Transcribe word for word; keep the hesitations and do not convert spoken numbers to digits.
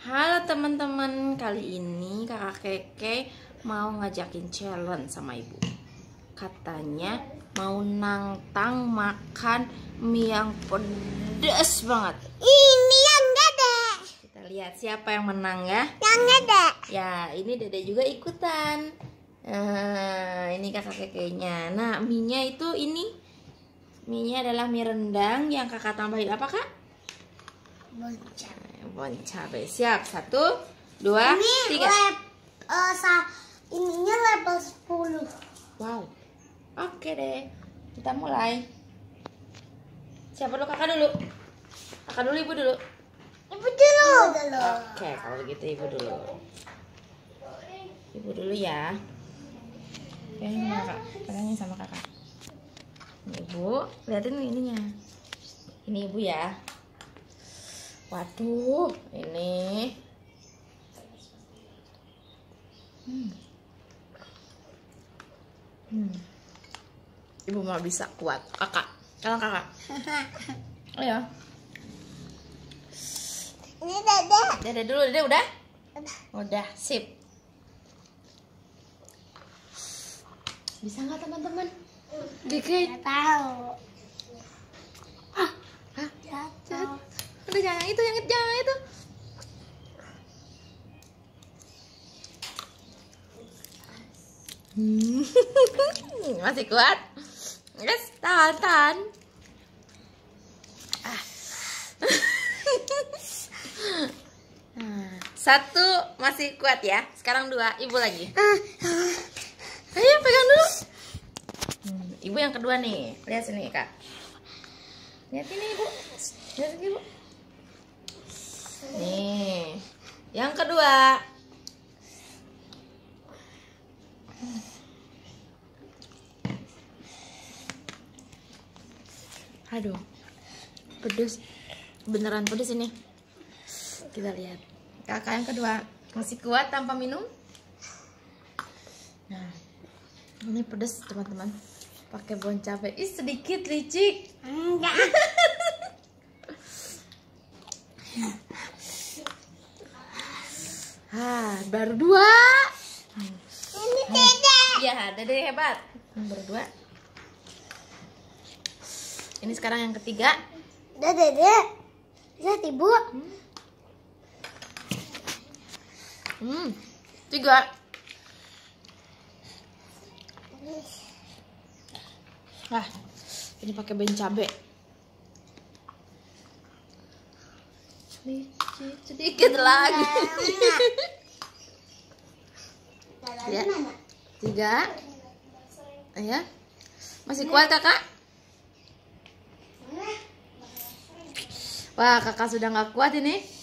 Halo teman-teman, kali ini kakak Keke mau ngajakin challenge sama ibu. Katanya mau nantang makan mie yang pedas banget. Ini yang dede. Kita lihat siapa yang menang ya. Yang dede. Ya, ini dede juga ikutan. Nah, ini kakak Kekenya. Nah, mie-nya itu ini. Mie-nya adalah mie rendang yang kakak tambahin apa kak? Boncat. Bon cabai. Siap. Satu, dua, Ini tiga. lab, uh, sa, ininya level sepuluh. Wow. Oke deh. Kita mulai. Siapa dulu? Kakak dulu. Kakak dulu, ibu dulu. Ibu dulu. dulu. Oke, kalau gitu ibu dulu. Ibu dulu ya. Pegangin sama kakak. Pegangin sama kakak. Ini ibu. Lihatin ininya. Ini ibu ya. Waduh, ini. Hmm. Hmm. Ibu mau bisa kuat. Kakak, kalau kakak. Ayo. Ini dede. Dede dulu, dede udah? Udah. Udah, sip. Bisa nggak teman-teman? Keke. Nggak tahu. Hah? Hah? Jatuh. Udah jangan itu, yang itu, jangan itu. Hmm. Masih kuat? Yes, tahan, tahan. Ah. Satu masih kuat ya. Sekarang dua, ibu lagi. Ayo pegang dulu. Hmm, ibu yang kedua nih. Lihat sini kak. Lihat ini ibu. Lihat ini ibu. Nih, yang kedua. Aduh, pedes, beneran pedes ini. Kita lihat. Kakak yang kedua masih kuat tanpa minum. Nah, ini pedes teman-teman. Pakai bon cabai. Ih sedikit licik. Enggak. Ah, baru dua. Ini dede. Iya, dede hebat. Baru dua. Ini sekarang yang ketiga. Udah dede. Lihat ibu. Hmm, tiga. Nah, ini pakai ben cabe. Sedikit, sedikit lagi. Ya, tiga. Ya, masih kuat kakak? Wah, kakak sudah nggak kuat ini.